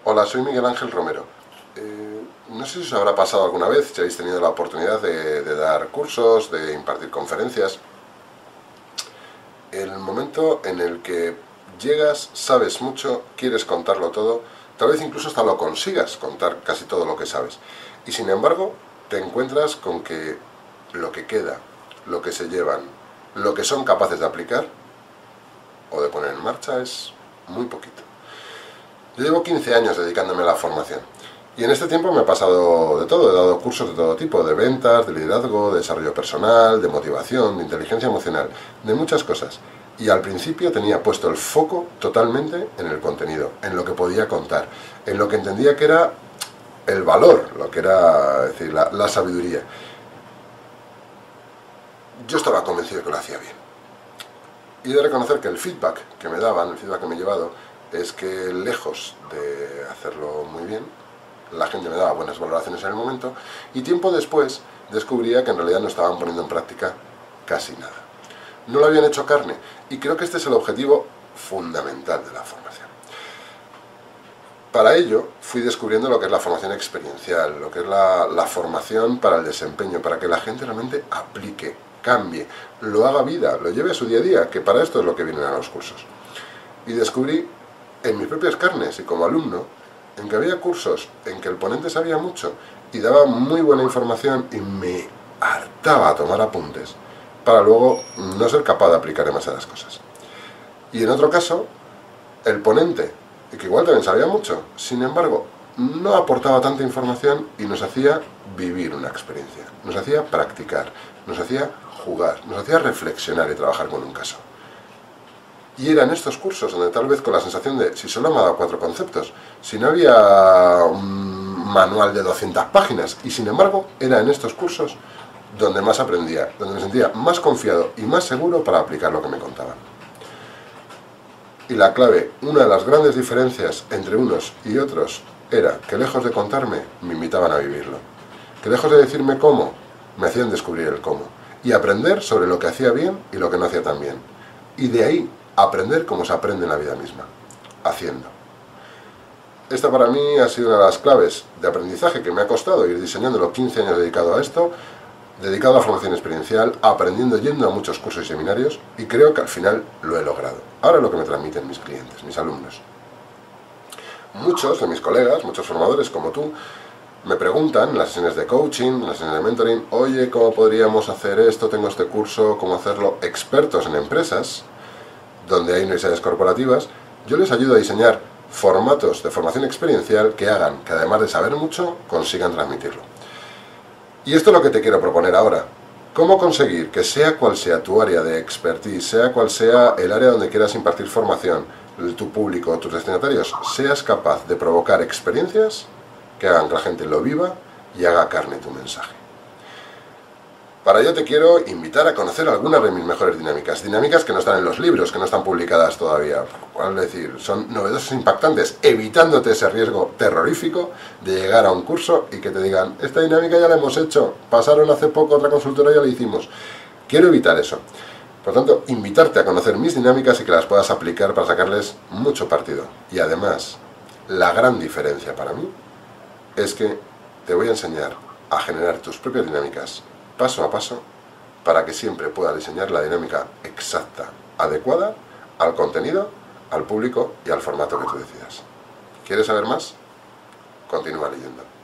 Hola, soy Miguel Ángel Romero. No sé si os habrá pasado alguna vez, si habéis tenido la oportunidad de dar cursos, de impartir conferencias. El momento en el que llegas, sabes mucho, quieres contarlo todo, tal vez incluso hasta lo consigas contar casi todo lo que sabes. Y sin embargo, te encuentras con que lo que queda, lo que se llevan, lo que son capaces de aplicar o de poner en marcha es muy poquito. Yo llevo 15 años dedicándome a la formación y en este tiempo me ha pasado de todo, he dado cursos de todo tipo, de ventas, de liderazgo, de desarrollo personal, de motivación, de inteligencia emocional, de muchas cosas. Y al principio tenía puesto el foco totalmente en el contenido, en lo que podía contar, en lo que entendía que era el valor, lo que era, es decir, la sabiduría. Yo estaba convencido de que lo hacía bien. Y he de reconocer que el feedback que me daban, el feedback que me he llevado, es que lejos de hacerlo muy bien, la gente me daba buenas valoraciones en el momento y tiempo después descubría que en realidad no estaban poniendo en práctica casi nada. No lo habían hecho carne y creo que este es el objetivo fundamental de la formación. Para ello fui descubriendo lo que es la formación experiencial, lo que es la formación para el desempeño, para que la gente realmente aplique, cambie, lo haga vida, lo lleve a su día a día, que para esto es lo que vienen a los cursos. Y descubrí en mis propias carnes y como alumno, en que había cursos en que el ponente sabía mucho y daba muy buena información y me hartaba a tomar apuntes para luego no ser capaz de aplicar demasiadas cosas. Y en otro caso, el ponente, que igual también sabía mucho, sin embargo, no aportaba tanta información y nos hacía vivir una experiencia, nos hacía practicar, nos hacía jugar, nos hacía reflexionar y trabajar con un caso. Y eran estos cursos donde tal vez con la sensación de, si solo me ha dado 4 conceptos, si no había un manual de 200 páginas, y sin embargo, era en estos cursos donde más aprendía, donde me sentía más confiado y más seguro para aplicar lo que me contaban. Y la clave, una de las grandes diferencias entre unos y otros, era que lejos de contarme, me invitaban a vivirlo. Que lejos de decirme cómo, me hacían descubrir el cómo. Y aprender sobre lo que hacía bien y lo que no hacía tan bien. Y de ahí, aprender como se aprende en la vida misma, haciendo. Esta para mí ha sido una de las claves de aprendizaje que me ha costado ir diseñándolo 15 años dedicado a esto, dedicado a la formación experiencial, aprendiendo yendo a muchos cursos y seminarios y creo que al final lo he logrado. Ahora es lo que me transmiten mis clientes, mis alumnos. Muchos de mis colegas, muchos formadores como tú, me preguntan en las sesiones de coaching, en las sesiones de mentoring, oye, ¿cómo podríamos hacer esto? Tengo este curso, ¿cómo hacerlo? Expertos en empresas, donde hay universidades corporativas, yo les ayudo a diseñar formatos de formación experiencial que hagan que además de saber mucho, consigan transmitirlo. Y esto es lo que te quiero proponer ahora. ¿Cómo conseguir que sea cual sea tu área de expertise, sea cual sea el área donde quieras impartir formación, tu público, tus destinatarios, seas capaz de provocar experiencias que hagan que la gente lo viva y haga carne tu mensaje? Para ello te quiero invitar a conocer algunas de mis mejores dinámicas. Dinámicas que no están en los libros, que no están publicadas todavía. Es decir, son novedosas e impactantes, evitándote ese riesgo terrorífico de llegar a un curso y que te digan, esta dinámica ya la hemos hecho, pasaron hace poco otra consultora y ya la hicimos. Quiero evitar eso. Por tanto, invitarte a conocer mis dinámicas y que las puedas aplicar para sacarles mucho partido. Y además, la gran diferencia para mí es que te voy a enseñar a generar tus propias dinámicas paso a paso, para que siempre pueda diseñar la dinámica exacta, adecuada al contenido, al público y al formato que tú decidas. ¿Quieres saber más? Continúa leyendo.